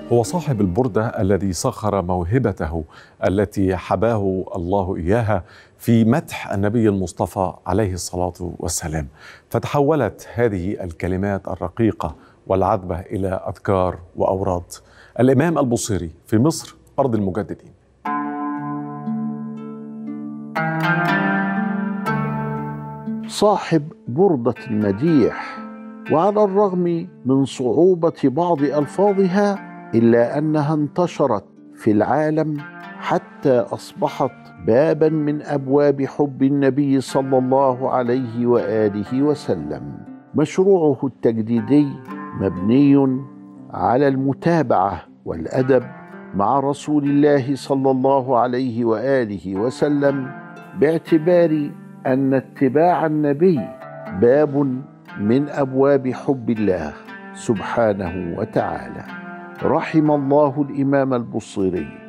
هو صاحب البردة الذي سخر موهبته التي حباه الله إياها في مدح النبي المصطفى عليه الصلاة والسلام، فتحولت هذه الكلمات الرقيقة والعذبة إلى أذكار وأوراد. الإمام البوصيري في مصر أرض المجددين. صاحب بردة المديح، وعلى الرغم من صعوبة بعض ألفاظها إلا أنها انتشرت في العالم حتى أصبحت بابا من أبواب حب النبي صلى الله عليه وآله وسلم. مشروعه التجديدي مبني على المتابعة والأدب مع رسول الله صلى الله عليه وآله وسلم، باعتبار أن اتباع النبي باب من أبواب حب الله سبحانه وتعالى. رحم الله الإمام البوصيري